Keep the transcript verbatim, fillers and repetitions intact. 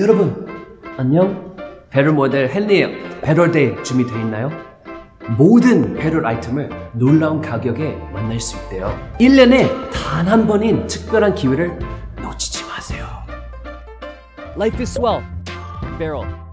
여러분 안녕. 배럴 모델 헨리예요. 배럴데이 준비되어 있나요? 모든 배럴 아이템을 놀라운 가격에 만날 수 있대요. 일 년에 단 한 번인 특별한 기회를 놓치지 마세요. Life is swell. Barrel.